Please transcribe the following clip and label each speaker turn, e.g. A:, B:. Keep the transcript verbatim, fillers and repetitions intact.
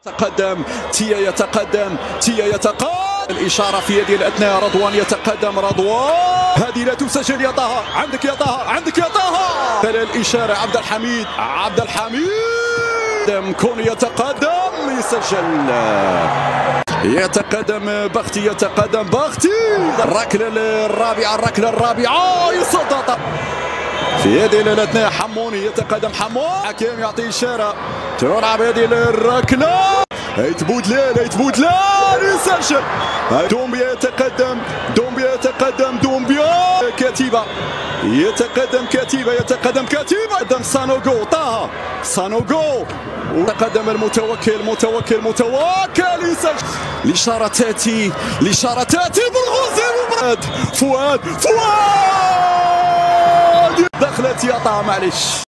A: يتقدم تيا يتقدم تيا يتقدم الإشارة في يد الأثناء. رضوان يتقدم رضوان، هذه لا تسجل يا طه، عندك يا طه، عندك يا طه. الإشارة عبد الحميد عبد الحميد كوني يتقدم يسجل، يتقدم بختي يتقدم بختي. الركلة الرابعة الركلة الرابعة يصدق في يد الاثناء. حموني يتقدم حمون، حكيم يعطي إشارة تلعب هذه الركلة. هيت بودلان هيت بودلان يسجل. دومبيا يتقدم دومبيا يتقدم دومبيا. كتيبة يتقدم كتيبة يتقدم كتيبة قدم سانوغو طه سانوغو. وتقدم المتوكل متوكل متوكل يسجل. الإشارة تأتي الإشارة تأتي بالغوزي. فؤاد فؤاد دخلت يا طه معلش.